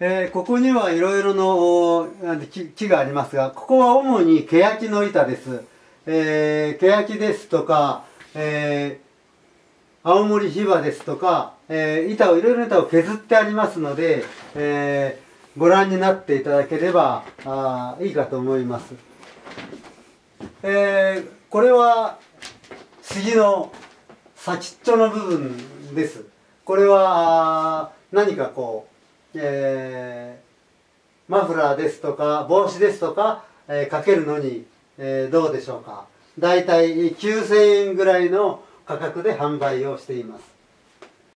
ここにはいろいろの木がありますが、ここは主にケヤキの板です。ケヤキですとか、青森ヒバですとか、いろいろな板を削ってありますので、ご覧になっていただければいいかと思います。これは杉の先っちょの部分です。これは何かこう、マフラーですとか帽子ですとか、かけるのに、どうでしょうか。だいたい9000円ぐらいの価格で販売をしています。